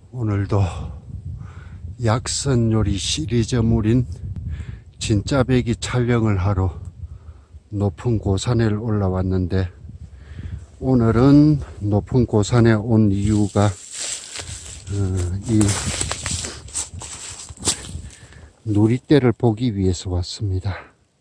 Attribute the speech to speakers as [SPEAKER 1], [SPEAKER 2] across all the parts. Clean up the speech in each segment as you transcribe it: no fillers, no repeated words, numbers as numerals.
[SPEAKER 1] 오늘도 약선요리 시리즈물인 진짜배기 촬영을 하러 높은 고산에 올라왔는데, 오늘은 높은 고산에 온 이유가 이 누리떼를 보기 위해서 왔습니다.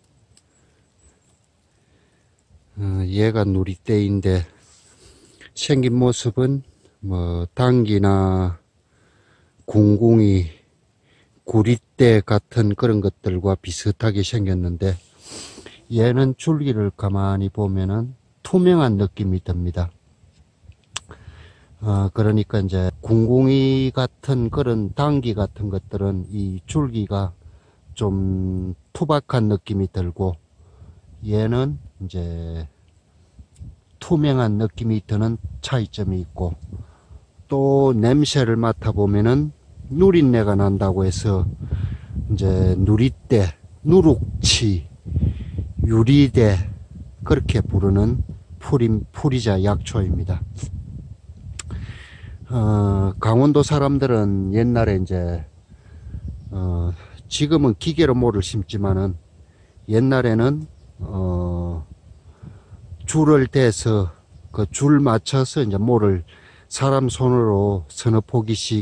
[SPEAKER 1] 얘가 누리떼인데 생긴 모습은 뭐 당귀나 궁궁이, 구리떼 같은 그런 것들과 비슷하게 생겼는데, 얘는 줄기를 가만히 보면은 투명한 느낌이 듭니다. 그러니까 이제 궁궁이 같은 그런 당귀 같은 것들은 이 줄기가 좀 투박한 느낌이 들고, 얘는 이제 투명한 느낌이 드는 차이점이 있고, 또 냄새를 맡아보면은 누린내가 난다고 해서 이제 누리떼, 누룩치, 유리대 그렇게 부르는 풀이자 약초입니다. 강원도 사람들은 옛날에 이제 지금은 기계로 모를 심지만은 옛날에는 줄을 대서 그 줄 맞춰서 이제 모를 사람 손으로 서너 포기씩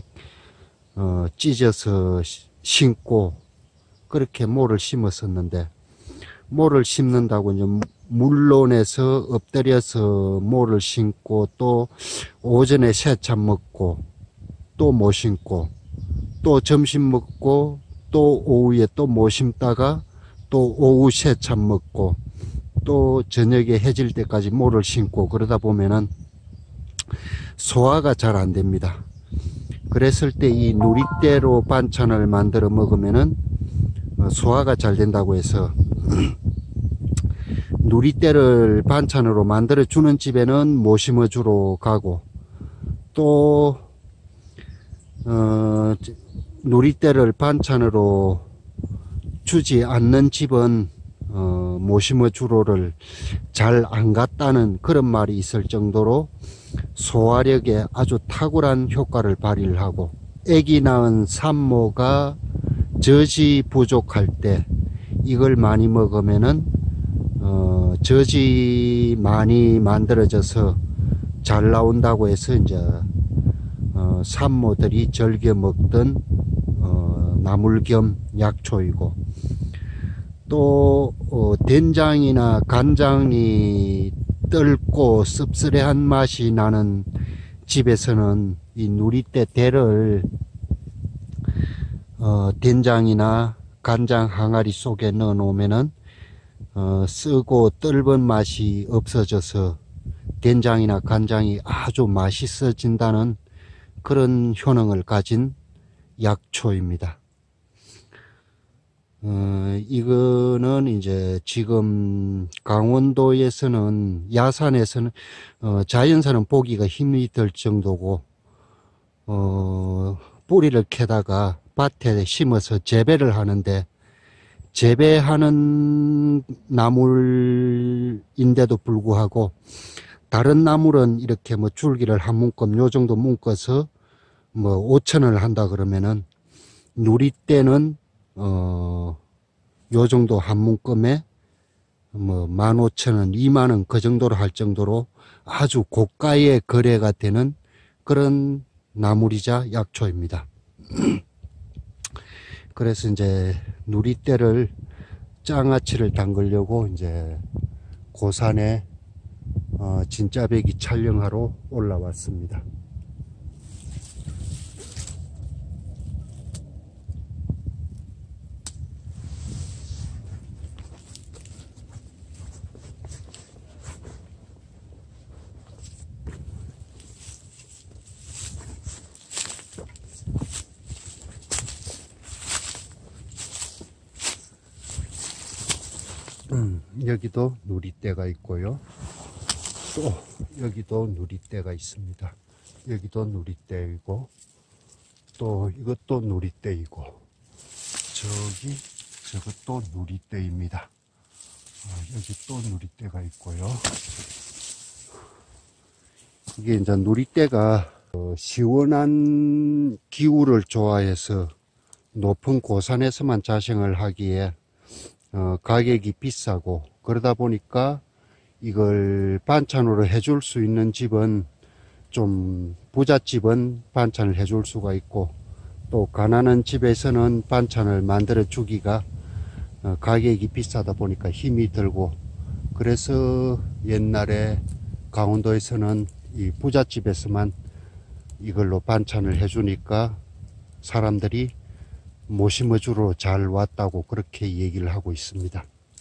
[SPEAKER 1] 찢어서 심고 그렇게 모를 심었었는데, 모를 심는다고 이제 물론에서 엎드려서 모를 심고, 또 오전에 새참 먹고 또 못 심고, 또 점심 먹고 또 오후에 또 못 심다가 또 오후 새참 먹고 또 저녁에 해질 때까지 모를 심고, 그러다 보면은 소화가 잘 안 됩니다. 그랬을 때 이 누리떼로 반찬을 만들어 먹으면은 소화가 잘 된다고 해서 누리떼를 반찬으로 만들어 주는 집에는 못 심어 주러 가고, 또 누리떼를 반찬으로 주지 않는 집은 못 심어 주로를 잘 안 갔다는 그런 말이 있을 정도로 소화력에 아주 탁월한 효과를 발휘를 하고, 아기 낳은 산모가 젖이 부족할 때 이걸 많이 먹으면은 젖이 많이 만들어져서 잘 나온다고 해서 이제 산모들이 즐겨 먹던 나물 겸 약초이고, 또 된장이나 간장이 떫고 씁쓸한 맛이 나는 집에서는 이 누리떼 대를 된장이나 간장 항아리 속에 넣어 놓으면은 쓰고 떫은 맛이 없어져서 된장이나 간장이 아주 맛있어진다는 그런 효능을 가진 약초입니다. 이거는 이제 지금 강원도에서는, 야산에서는 자연산은 보기가 힘이 들 정도고, 뿌리를 캐다가 밭에 심어서 재배를 하는데, 재배하는 나물인데도 불구하고 다른 나물은 이렇게 뭐 줄기를 한 문금 요 정도 묶어서 뭐 5천원을 한다 그러면은, 누리떼는 요 정도 한 문금에 뭐 15,000원, 20,000원 그 정도로 할 정도로 아주 고가의 거래가 되는 그런 나물이자 약초입니다. 그래서 이제 누리떼를 장아찌를 담그려고 이제 고산에 진짜배기 촬영하러 올라왔습니다. 여기도 누리떼가 있고요. 또 여기도 누리떼가 있습니다. 여기도 누리떼이고, 또 이것도 누리떼이고, 저것도 누리떼입니다. 여기 또 누리떼가 있고요. 이게 이제 누리떼가 시원한 기후를 좋아해서 높은 고산에서만 자생을 하기에 가격이 비싸고, 그러다 보니까 이걸 반찬으로 해줄 수 있는 집은, 좀 부잣집은 반찬을 해줄 수가 있고, 또 가난한 집에서는 반찬을 만들어 주기가 가격이 비싸다 보니까 힘이 들고, 그래서 옛날에 강원도에서는 이 부잣집에서만 이걸로 반찬을 해주니까 사람들이 모심어주러 잘 왔다고 그렇게 얘기를 하고 있습니다.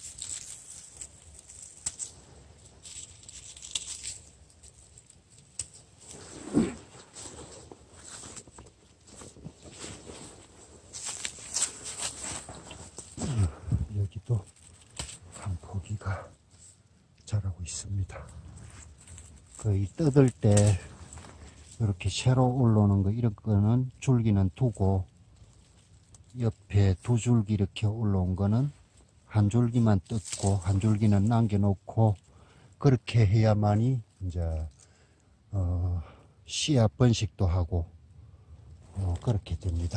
[SPEAKER 1] 여기도 한 포기가 자라고 있습니다. 거의 뜯을 때 이렇게 새로 올라오는 거, 이런 거는 줄기는 두고, 옆에 두 줄기 이렇게 올라온 거는 한 줄기만 뜯고 한 줄기는 남겨놓고, 그렇게 해야만이 이제 씨앗 번식도 하고 그렇게 됩니다.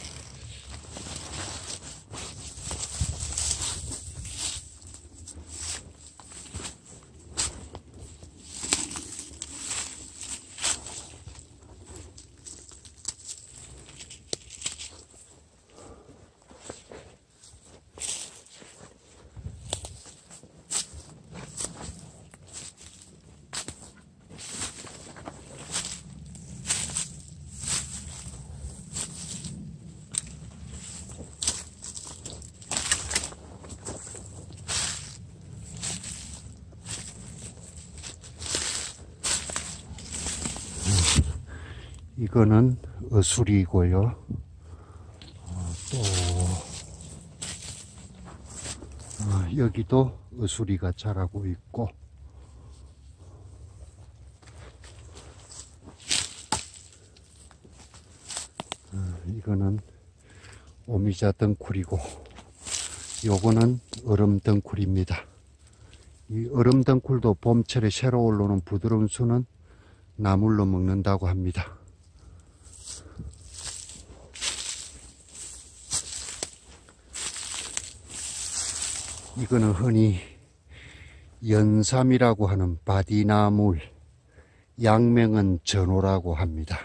[SPEAKER 1] 이거는 어수리고요. 또 여기도 어수리가 자라고 있고, 이거는 오미자 덩쿨이고, 요거는 얼음 덩쿨입니다. 이 얼음 덩쿨도 봄철에 새로 올라오는 부드러운 순은 나물로 먹는다고 합니다. 이거는 흔히 연삼이라고 하는 바디나물, 양명은 전호라고 합니다.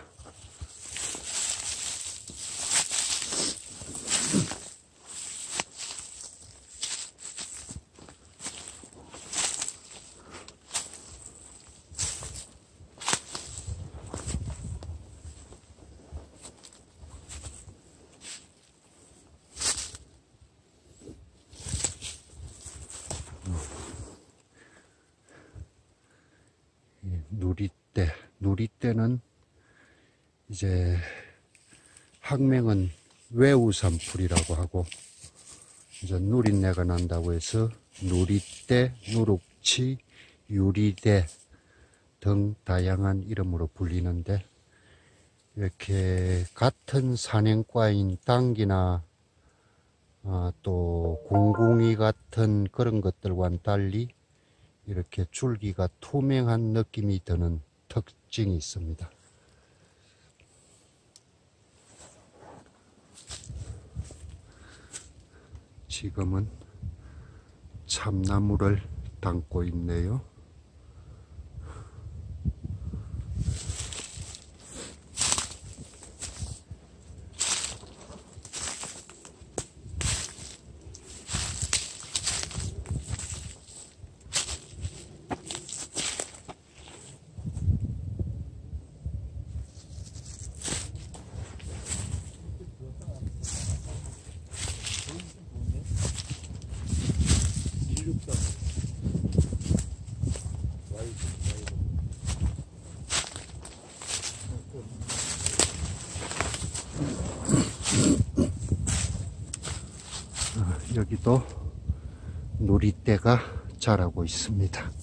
[SPEAKER 1] 누리떼는 이제 학명은 외우산풀이라고 하고, 이제 누린내가 난다고 해서 누리떼, 누룩치, 유리대 등 다양한 이름으로 불리는데, 이렇게 같은 산행과인 당귀나 또 궁궁이 같은 그런 것들과는 달리 이렇게 줄기가 투명한 느낌이 드는 특징이 있습니다. 지금은 참나무를 담고 있네요. 여기도 누리떼가 자라고 있습니다.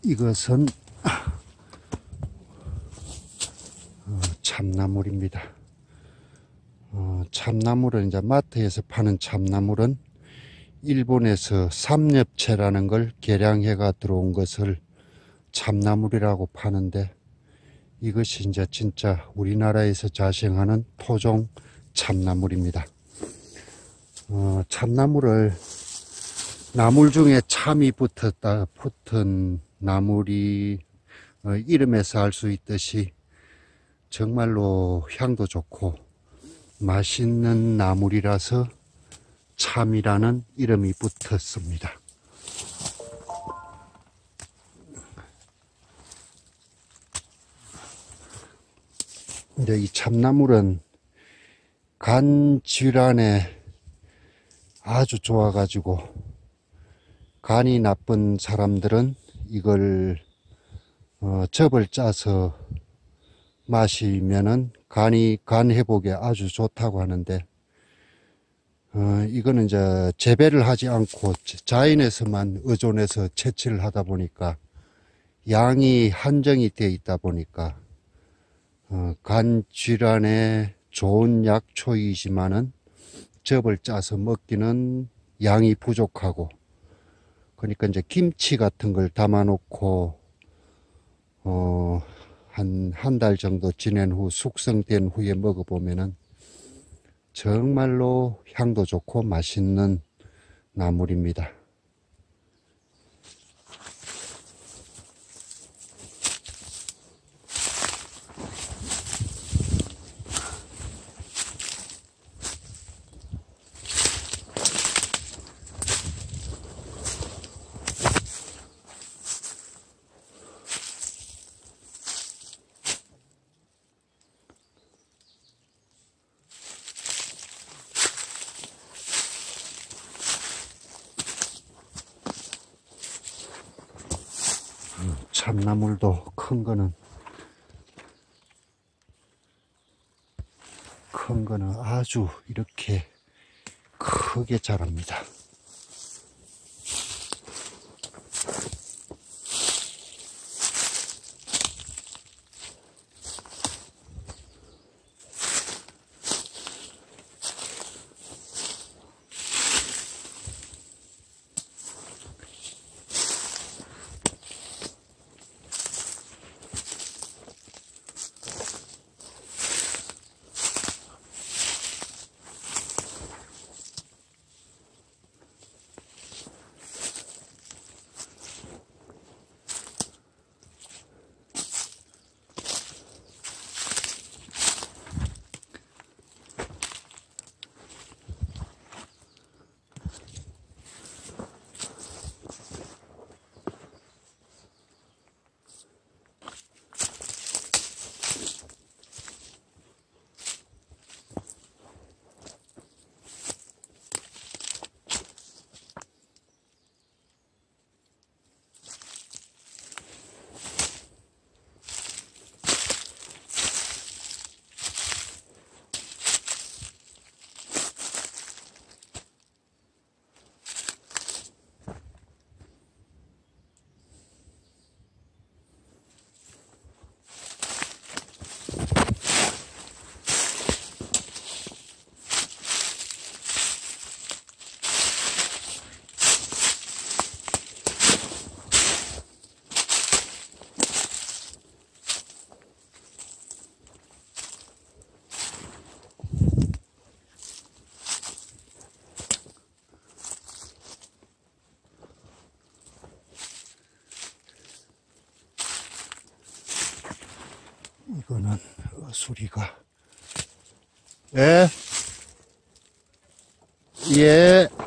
[SPEAKER 1] 이것은 참나물입니다. 참나물은 이제 마트에서 파는 참나물은 일본에서 삼엽채라는 걸 개량해가 들어온 것을 참나물이라고 파는데, 이것이 이제 진짜 우리나라에서 자생하는 토종 참나물입니다. 참나물을, 나물 중에 참이 붙은 나물이 이름에서 알 수 있듯이 정말로 향도 좋고 맛있는 나물이라서 참이라는 이름이 붙었습니다. 이제 이 참나물은 간 질환에 아주 좋아가지고, 간이 나쁜 사람들은 이걸 즙을 짜서 마시면은 간 회복에 아주 좋다고 하는데, 이거는 이제 재배를 하지 않고 자연에서만 의존해서 채취를 하다 보니까 양이 한정이 되어 있다 보니까 간 질환에 좋은 약초이지만은 즙을 짜서 먹기는 양이 부족하고, 그러니까 이제 김치 같은 걸 담아 놓고 한 달 정도 지낸 후 숙성된 후에 먹어보면은 정말로 향도 좋고 맛있는 나물입니다. 참나물도 큰 거는 아주 이렇게 크게 자랍니다. 이거는 수리가, 예, 예.